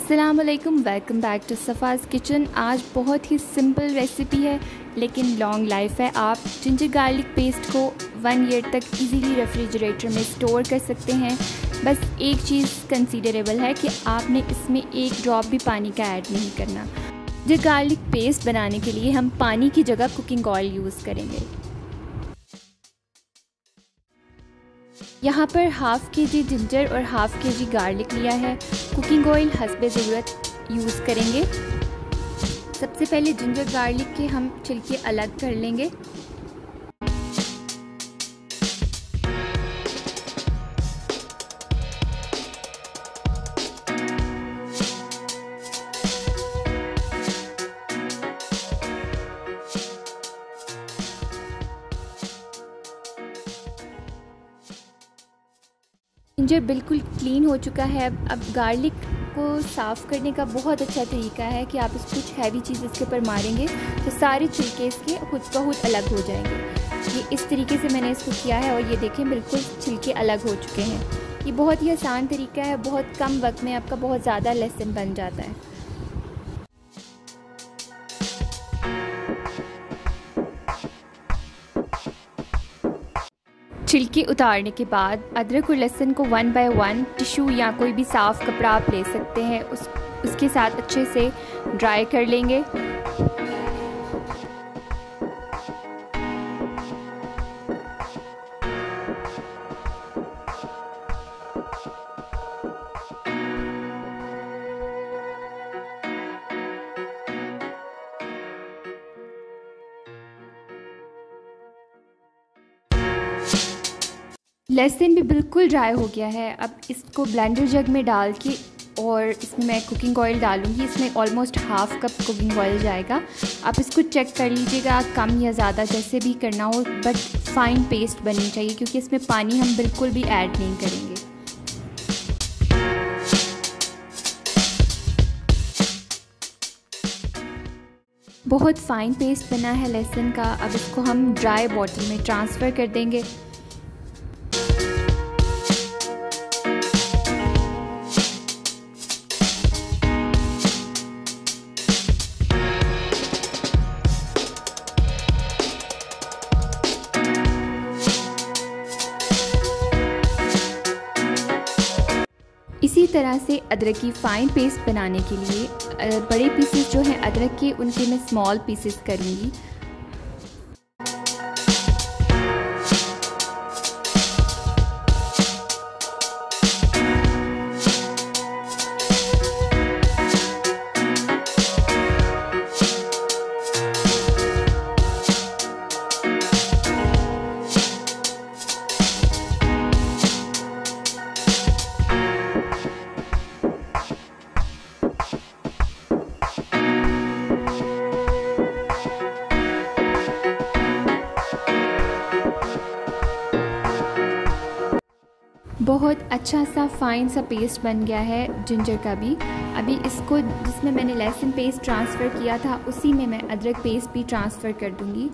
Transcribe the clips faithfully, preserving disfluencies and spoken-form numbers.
अस्सलाम वालेकुम, welcome back to Safaz kitchen. आज बहुत ही सिंपल रेसिपी है लेकिन लॉन्ग लाइफ है। आप जिंजर गार्लिक पेस्ट को वन ईयर तक इजीली रेफ्रिजरेटर में स्टोर कर सकते हैं। बस एक चीज़ कंसीडरेबल है कि आपने इसमें एक ड्रॉप भी पानी का ऐड नहीं करना। जिंजर गार्लिक पेस्ट बनाने के लिए हम पानी की जगह कुकिंग ऑयल यूज़ करेंगे। यहाँ पर हाफ़ के जी जिंजर और हाफ़ के जी गार्लिक लिया है। कुकिंग ऑयल हस्बे ज़रूरत यूज़ करेंगे। सबसे पहले जिंजर गार्लिक के हम छिलके अलग कर लेंगे। जिंजर बिल्कुल क्लीन हो चुका है। अब गार्लिक को साफ़ करने का बहुत अच्छा तरीका है कि आप इस कुछ हैवी चीज़ इसके ऊपर मारेंगे तो सारे छिलके इसके खुद ब खुद अलग हो जाएंगे। ये इस तरीके से मैंने इसको किया है और ये देखें बिल्कुल छिलके अलग हो चुके हैं। ये बहुत ही आसान तरीका है, बहुत कम वक्त में आपका बहुत ज़्यादा लेसन बन जाता है। छिलके उतारने के बाद अदरक और लहसुन को वन बाय वन टिश्यू या कोई भी साफ़ कपड़ा आप ले सकते हैं, उस उसके साथ अच्छे से ड्राई कर लेंगे। लहसुन भी बिल्कुल ड्राई हो गया है। अब इसको ब्लेंडर जग में डाल के और इसमें मैं कुकिंग ऑयल डालूँगी। इसमें almost half cup cooking oil जाएगा। आप इसको चेक कर लीजिएगा, कम या ज़्यादा जैसे भी करना हो, बट फाइन पेस्ट बननी चाहिए क्योंकि इसमें पानी हम बिल्कुल भी ऐड नहीं करेंगे। बहुत फ़ाइन पेस्ट बना है लहसुन का। अब इसको हम ड्राई बॉटल में ट्रांसफ़र कर देंगे। इसी तरह से अदरक की फ़ाइन पेस्ट बनाने के लिए बड़े पीसेस जो हैं अदरक के, उनके मैं स्मॉल पीसेस करूँगी। बहुत अच्छा सा फ़ाइन सा पेस्ट बन गया है जिंजर का भी। अभी इसको जिसमें मैंने लहसुन पेस्ट ट्रांसफ़र किया था उसी में मैं अदरक पेस्ट भी ट्रांसफ़र कर दूंगी।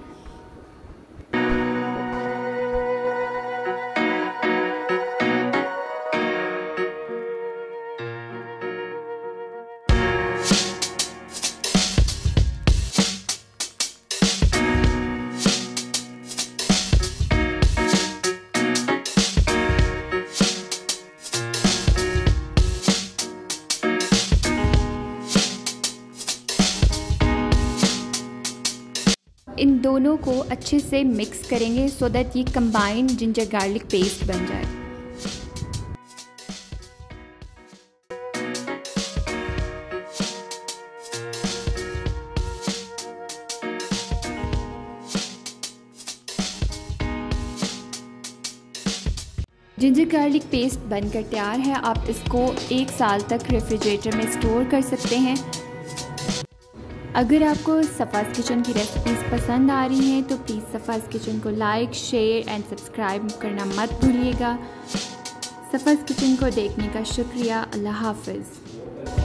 इन दोनों को अच्छे से मिक्स करेंगे सो दैट ये कंबाइंड जिंजर गार्लिक पेस्ट बन जाए। जिंजर गार्लिक पेस्ट बनकर तैयार है। आप इसको एक साल तक रेफ्रिजरेटर में स्टोर कर सकते हैं। अगर आपको सफ़ाज़ किचन की रेसिपीज़ पसंद आ रही हैं तो प्लीज़ सफ़ाज़ किचन को लाइक, शेयर एंड सब्सक्राइब करना मत भूलिएगा। सफ़ाज़ किचन को देखने का शुक्रिया। अल्लाह हाफ़िज़।